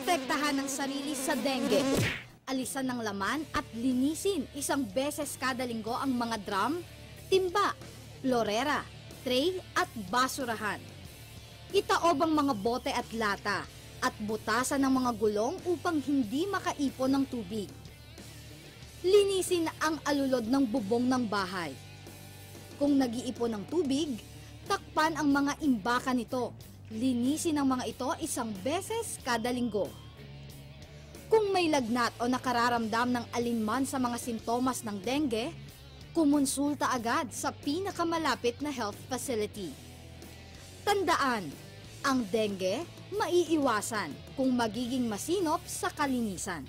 protektahan ang sarili sa dengue. Alisan ng laman at linisin isang beses kada linggo ang mga drum, timba, florera, tray at basurahan. Itaob ang mga bote at lata at butasan ng mga gulong upang hindi makaipon ng tubig. Linisin ang alulod ng bubong ng bahay. Kung nag-iipon ng tubig, takpan ang mga imbakan nito. Linisin ang mga ito isang beses kada linggo. Kung may lagnat o nakararamdam ng alinman sa mga sintomas ng dengue, kumonsulta agad sa pinakamalapit na health facility. Tandaan, ang dengue maiiwasan kung magiging masinop sa kalinisan.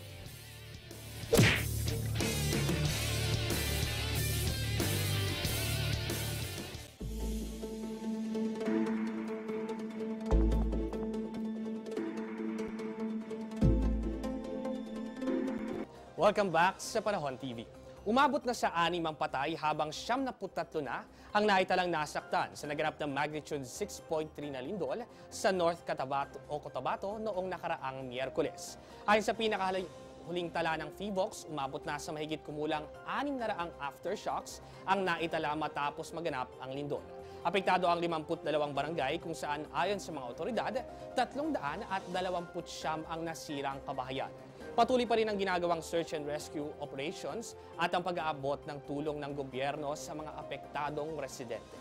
Welcome back sa Panahon TV. Umabot na sa 6 ang patay habang 73 na ang naitalang nasaktan sa naganap na magnitude 6.3 na lindol sa North Cotabato noong nakaraang Miyerkules. Ayon sa pinakahuling tala ng PHIVOLCS, umabot na sa mahigit kumulang 600 aftershocks ang naitala matapos maganap ang lindol. Apektado ang 52 barangay kung saan ayon sa mga otoridad, 329 ang nasirang kabahayan. Patuloy pa rin ang ginagawang search and rescue operations at ang pag-aabot ng tulong ng gobyerno sa mga apektadong residente.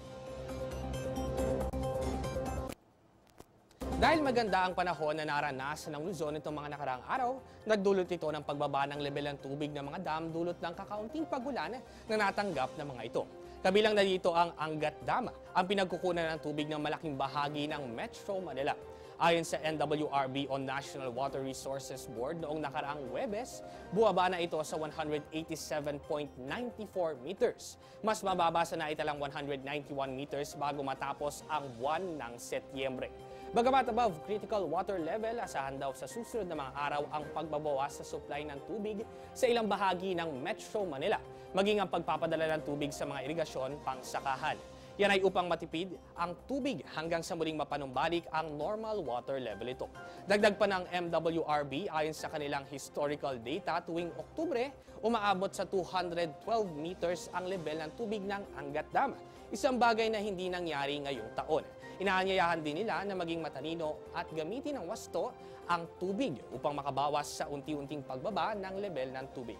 Dahil maganda ang panahon na naranasan ng Luzon itong mga nakaraang araw, nagdulot ito ng pagbaba ng level ng tubig ng mga dam dulot ng kakaunting pagulan na natanggap ng mga ito. Kabilang na dito ang Angat Dam, ang pinagkukunan ng tubig ng malaking bahagi ng Metro Manila. Ayon sa NWRB o National Water Resources Board noong nakaraang Huwebes, buwaba na ito sa 187.94 meters. Mas mababa sa naitalang 191 meters bago matapos ang buwan ng Setyembre. Bagamat above critical water level, asahan daw sa susunod na mga araw ang pagbabawas sa supply ng tubig sa ilang bahagi ng Metro Manila, maging ang pagpapadala ng tubig sa mga irigasyon pangsakahan. Yan ay upang matipid ang tubig hanggang sa muling mapanumbalik ang normal water level ito. Dagdag pa ng MWRB, ayon sa kanilang historical data, tuwing Oktubre, umaabot sa 212 meters ang level ng tubig ng Angat Dam. Isang bagay na hindi nangyari ngayong taon. Inaanyayahan din nila na maging matalino at gamitin ng wasto ang tubig upang makabawas sa unti-unting pagbaba ng level ng tubig.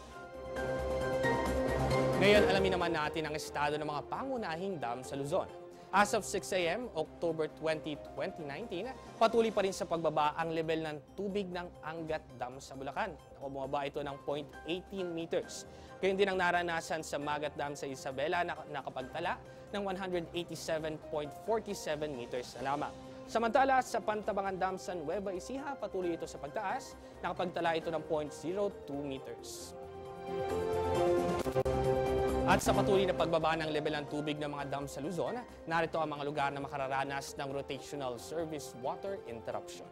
Ngayon, alamin naman natin ang estado ng mga pangunahing dam sa Luzon. As of 6 a.m., October 20, 2019, patuloy pa rin sa pagbaba ang level ng tubig ng Angat Dam sa Bulacan. Bumaba ito ng 0.18 meters. Gayun din ang naranasan sa Magat Dam sa Isabela na nakapagtala ng 187.47 meters na lamang. Samantala, sa Pantabangan Dam sa Nueva Ecija, patuloy ito sa pagtaas, nakapagtala ito ng 0.02 meters. At sa patuloy na pagbaba ng level ng tubig ng mga dam sa Luzon, narito ang mga lugar na makararanas ng rotational service water interruption.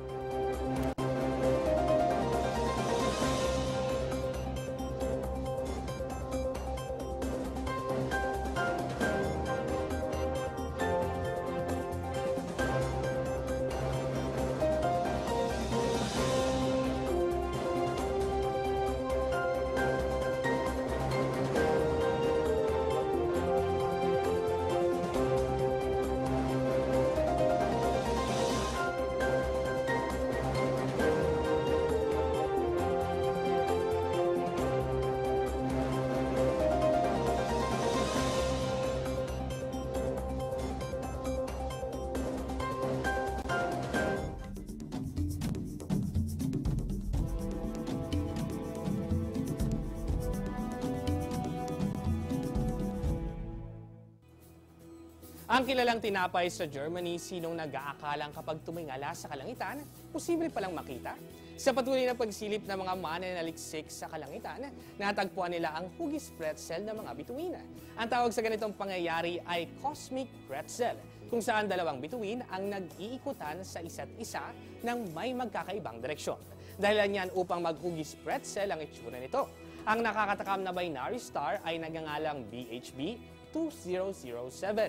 Ang kilalang tinapay sa Germany, sinong nag-aakalang kapag tumingala sa kalangitan, posible palang makita? Sa patuloy na pagsilip ng mga mananaliksik sa kalangitan, natagpuan nila ang hugis pretzel ng mga bituin. Ang tawag sa ganitong pangyayari ay cosmic pretzel, kung saan dalawang bituin ang nag-iikutan sa isa't isa ng may magkakaibang direksyon. Dahilan niyan upang maghugis pretzel ang itsura nito. Ang nakakatakam na binary star ay nagngangalang BHB 2007.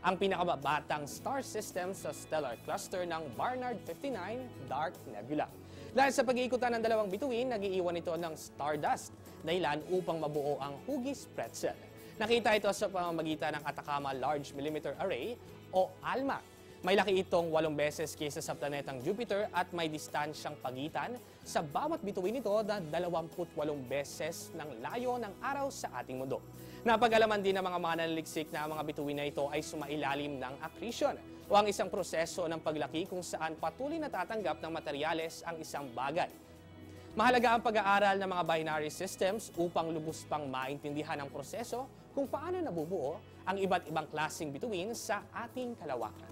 ang pinakabatang star system sa stellar cluster ng Barnard 59 Dark Nebula. Dahil sa pag-iikutan ng dalawang bituin, nag-iiwan ito ng stardust, dahilan upang mabuo ang hugis pretzel. Nakita ito sa pamamagitan ng Atacama Large Millimeter Array o ALMA. May laki itong 8 beses kaysa sa planetang Jupiter at may distansyang pagitan sa bawat bituin nito na 28 beses ng layo ng araw sa ating mundo. Napag-alaman din ng mga mananaliksik na ang mga bituin na ito ay sumailalim ng accretion o ang isang proseso ng paglaki kung saan patuloy na tatanggap ng materyales ang isang bagay. Mahalaga ang pag-aaral ng mga binary systems upang lubos pang maintindihan ang proseso kung paano nabubuo ang iba't ibang klaseng bituin sa ating kalawakan.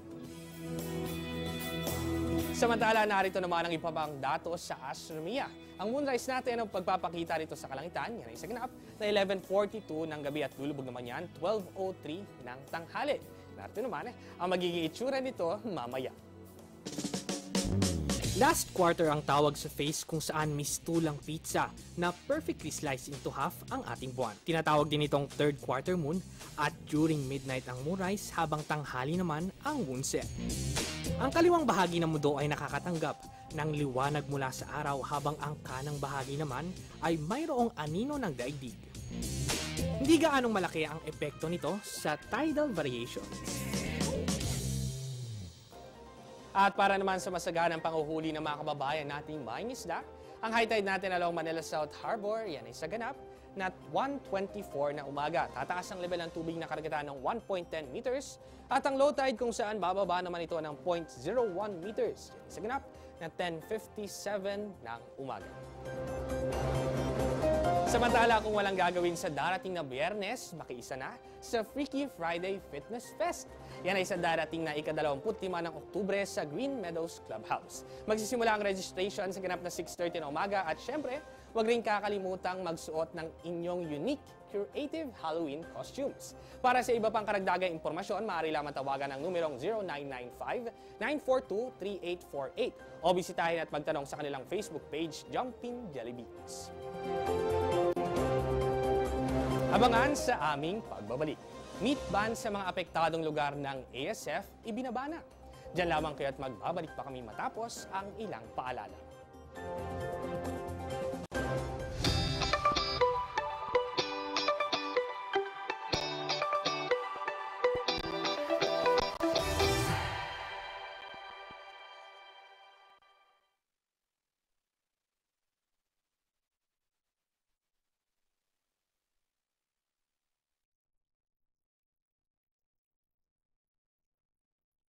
Samantala, narito naman ang iba pang datos sa astronomiya. Ang moonrise natin ang pagpapakita rito sa kalangitan, yan ay sa ganap na 11:42 ng gabi at lulubog naman yan 12:03 ng tanghali. Narito naman ang magiging itsura nito mamaya. Last quarter ang tawag sa phase kung saan mistulang pizza na perfectly sliced into half ang ating buwan. Tinatawag din itong third quarter moon at during midnight ang moonrise habang tanghali naman ang moonset. Ang kaliwang bahagi ng mundo ay nakakatanggap ng liwanag mula sa araw habang ang kanang bahagi naman ay mayroong anino ng daigdig. Hindi gaanong malaki ang epekto nito sa tidal variations. At para naman sa masaganang panghuhuli ng mga kababayan nating mangingisda, ang high tide natin along Manila South Harbor, yan ay sa ganap na 1:24 na umaga. Tataas ang level ng tubig na karagatan ng 1.10 meters at ang low tide kung saan bababa naman ito ng 0.01 meters. Yan ay sa ganap na 10:57 ng umaga. Samantala, kung walang gagawin sa darating na Biyernes, makiisa na sa Freaky Friday Fitness Fest. Yan ay sa darating na ika-25 ng Oktubre sa Green Meadows Clubhouse. Magsisimula ang registration sa ganap na 6:30 na umaga at syempre, huwag rin kakalimutang magsuot ng inyong unique creative Halloween costumes. Para sa iba pang karagdagang impormasyon, maaari lamang tawagan ang numerong 0995-942-3848 o bisitahin at magtanong sa kanilang Facebook page, Jumping Jellybeans. Abangan sa aming pagbabalik. Meat ban sa mga apektadong lugar ng ASF ibinabana. Diyan lamang kaya't magbabalik pa kami matapos ang ilang paalala.